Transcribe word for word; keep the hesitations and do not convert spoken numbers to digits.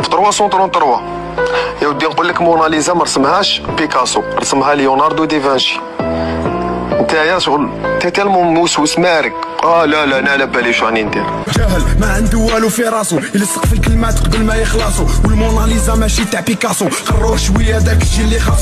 ثلاثمية وثلاثة وثلاثين. يا ودي نقول لك موناليزا ما رسمهاش بيكاسو، رسمها ليوناردو ديفانشي. نتايا شغل انت تالمو موسوس مارك. اه لا لا انا على بالي شو راني ندير. جاهل ما عنده والو في راسو، يلصق في الكلمات قبل ما يخلصوا، والموناليزا ماشي تاع بيكاسو، قروه شويه داك الشي اللي خاصو.